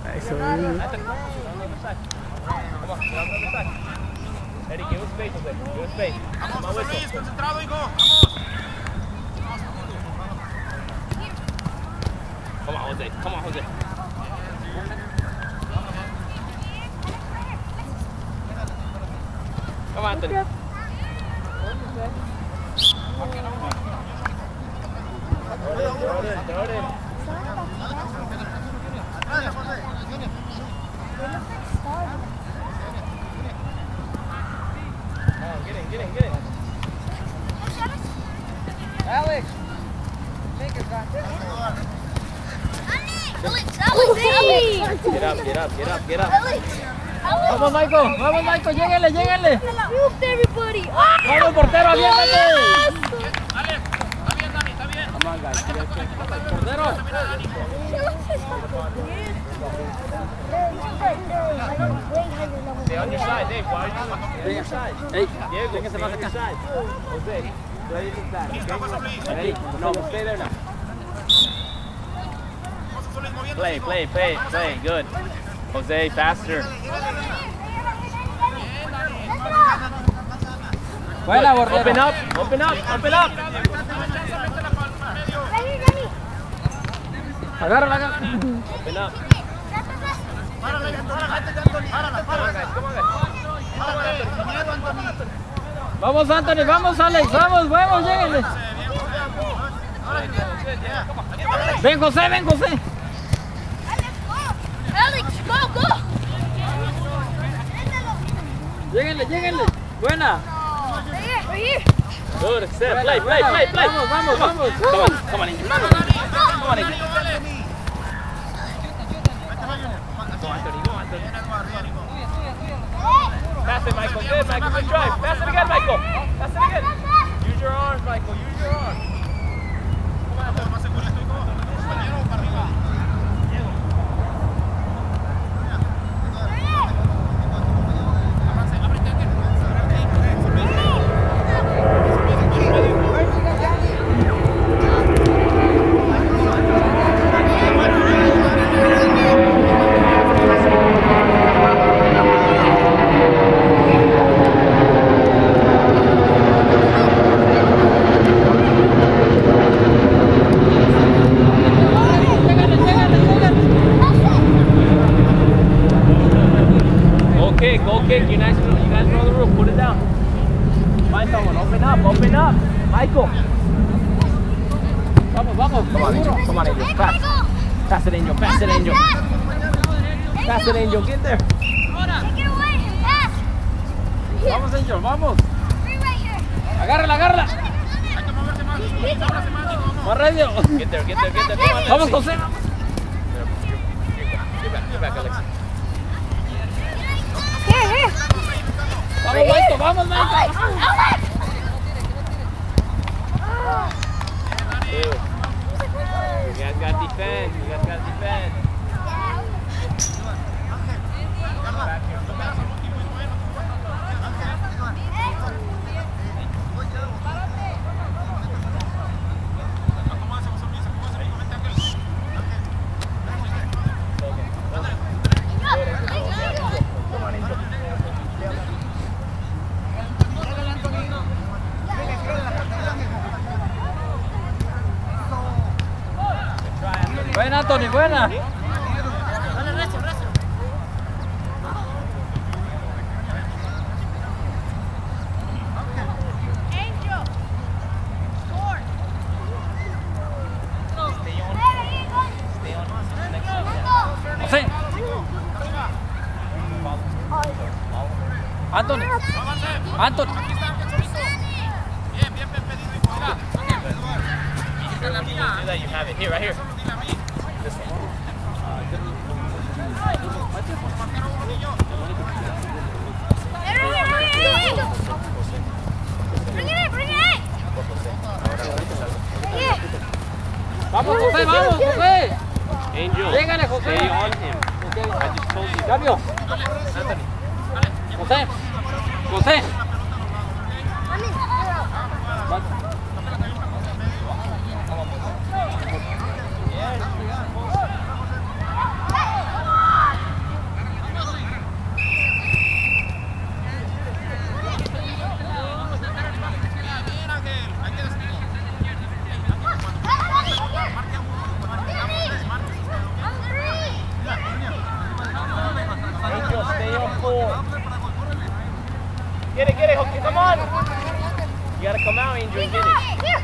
Eso es. Come on, get on the other side. Eddie, give him space, Jose. Give him space. Vamos, José Luis, concentrado, hijo. Come on, Jose. Come on, Jose. Come on, Anthony. Throw it in. Get in. Alex! Make it back. Get up. Vamos, Michael, lléguenle. Moved everybody. Vamos, portero, aviéntate. Dale, está bien, Dani, está bien. Come on, guys. Portero. Stay on your side, Dave. Why are you stay on your side? Hey, Diego, véngase stay más on your acá. side. Jose, play this back. Listo, José Luis. Ready? No, stay there now. José Luis moviendo. Play. Good. Jose, faster. Buena, portero. Open up. Agárrala. Open up. Párale, párale. Come on, guys. Sin miedo, Anthony. Vamos, Anthony, vamos, Alex, vamos, lléguenle. Ven, José. Alex, go. Lléguenle. Buena. Right here. Good, accept. Play. Vamos. Come on, Angel. Go, Anthony. Pass it, Michael. Good, Michael. Good drive. Pass it again, Michael. Use your arms, Michael. Use your arms. Más segurito, hijo. Compañero, para arriba. Goal kick. You guys know the rule. Put it down. Find someone. Open up. Michael. Vamos. Come on, Angel. Pass it, Angel. Pass it, Angel. Get there. Take it away. Pass. Vamos, Angel, vamos. Three right here. Agárrala. Hay que moverse más. Ábrase más, hijo. Más rápido. Get there. Come on, Vamos, let's José. see. Get back, Alex. Here. Vamos, Michael. Alex. You guys got to defend. Buena, Anthony, buena. Angel. Score. José. Anthony. Bien pedido, hijo. Mira. Do that, you have it. Here, right here. This one. Bring it in. Vamos, José. Angel, Llégale, José. stay on him. I just told you. Cambio. Anthony. José. Get it, okay, come on. You gotta come out, Angel, and get it. Here.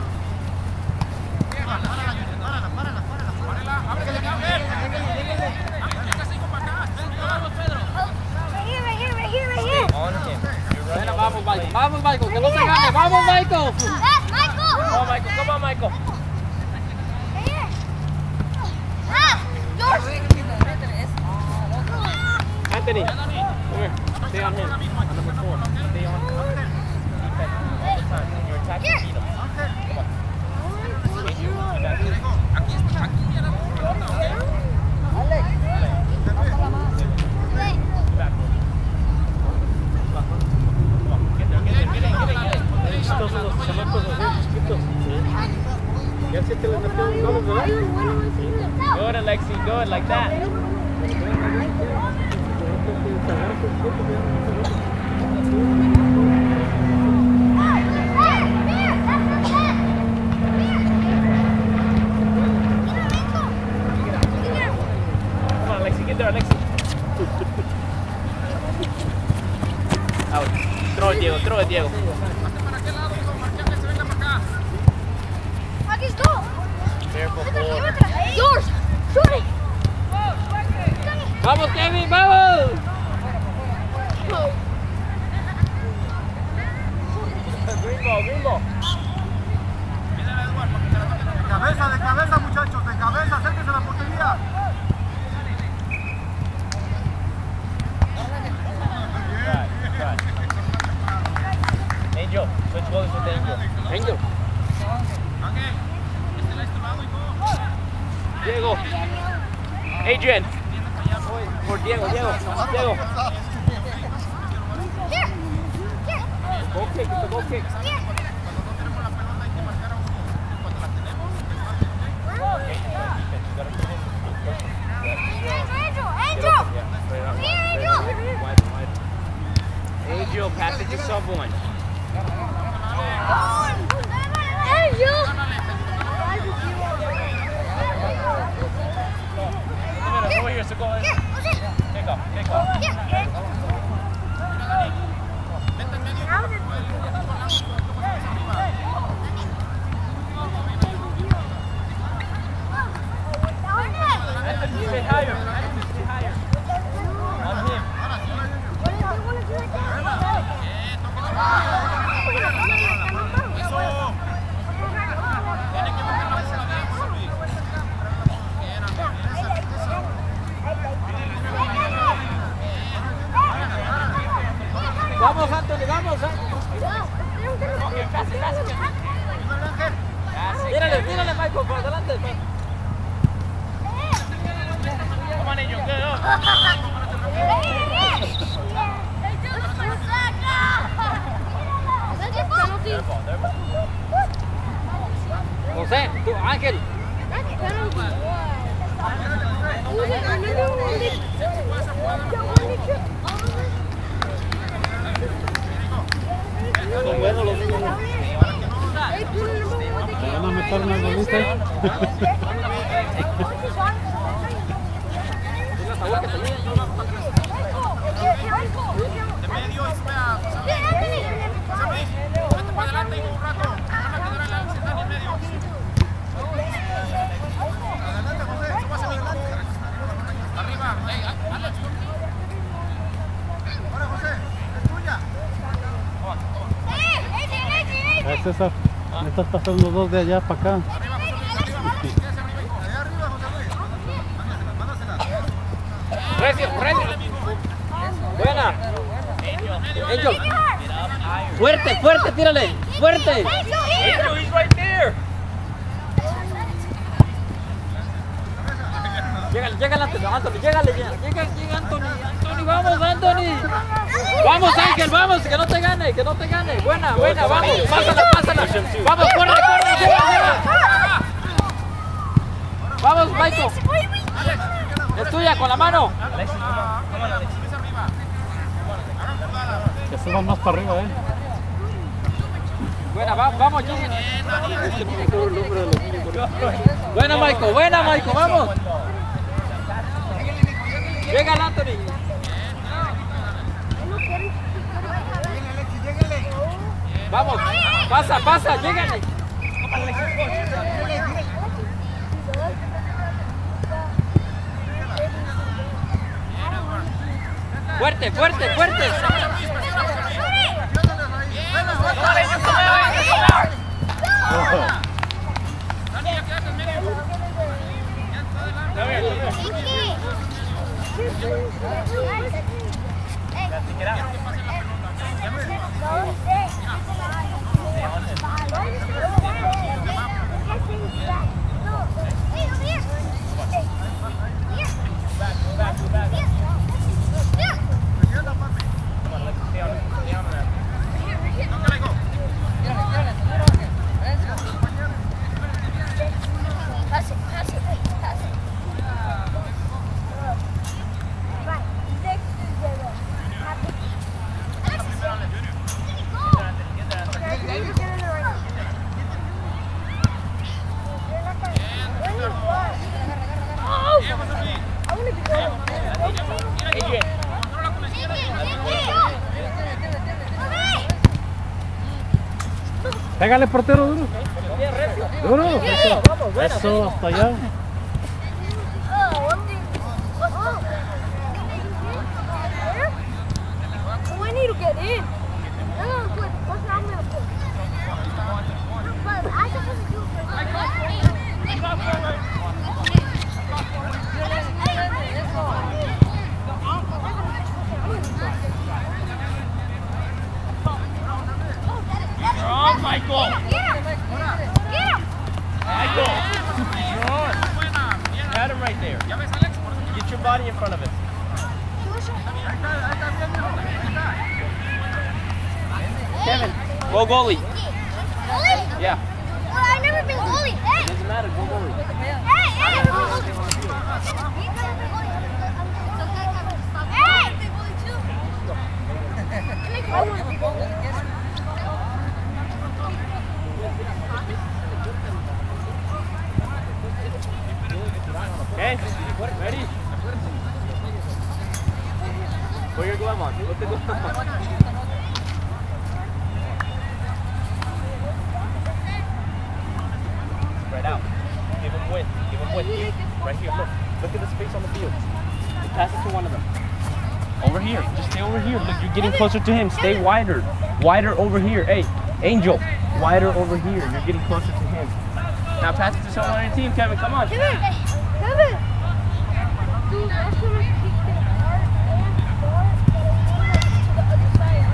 Right here. On him. You're right. Bueno, vamos, Michael. Vamos, Michael. Que no se gane. Vamos, Michael. That's Michael. Come on, Michael. Right here. Ah, yours. Anthony, come here. Stay on him. On number 4. Stay on him. Defense. All the time. You're attacking, beat him. Come on. Good, Alexi, good, like that. Come on, Alexi, get there, Alexi. Out. Throw it, Diego. Marcus, go. Careful, boy. Yours. Shoot it. Vamos, Kevin, vamos. Green ball. De cabeza, muchachos, de cabeza, acérquense a la portería. Right. Angel, switch goals with Angel. Diego. Adrian. For Diego. Here. Goal kick, it's a goal kick. Here. Angel, pass it to someone. Over here, so go ahead. Take off. Stay higher. On him. Vamos, Anthony, vamos. Tírale, Michael, por adelante. Come on, Angel, get up. José, tú, Ángel. Son buenos los niños. ¿Te van a meter una golita? De medio, y sube a... Vete para adelante, hijo, un rato. Van a quedar al central en medio. Adelante, José, súbase, amigo. Arriba, Alex. Ahora, José, es tuya. César, me estás pasando dos de allá para acá. Arriba, José Luis, arriba. Quédese arriba, hijo. Allá arriba, José Luis. Mándasela. Recio. Buena. Angel. Fuerte, tírale. Fuerte. Angel, he's right there. Llega Anthony, llegale ya. Llega Anthony, vamos, Anthony. Vamos, Ángel, vamos, que no te gane. Buena, vamos, pásala. Vamos, corre. Vamos, Michael. Es tuya, con la mano. Alexis, come on, Alexis. Que suban más para arriba, Buena, vamos, lleguen. Buena, Michael, vamos. Llega el Anthony. Vamos, pasa, llégale. Fuerte. Pégale, portero, duro. Duro. Eso, hasta allá. I need to get in. What's wrong with it? But I supposed to do Oh, Michael. Michael. Strong. Had him right there. Get your body in front of it. Kevin, go goalie. Goalie? Yeah. Well, I've never been goalie. Hey! Doesn't matter, go goalie. Hey! I want to be goalie. Okay, ready? Put your glove on. Put the glove on. Spread out. Give him width. Right here, look. Look at the space on the field. Pass it to one of them. Over here. Just stay over here. Look, you're getting closer to him. Stay wider. Wider over here. Hey, Angel. Wider over here. You're getting closer to him. Now pass it to someone on your team, Kevin. Come on. Kevin! Dude, that's gonna kick it hard and far to the other side.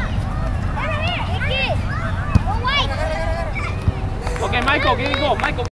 Okay, Michael, here you go. Michael.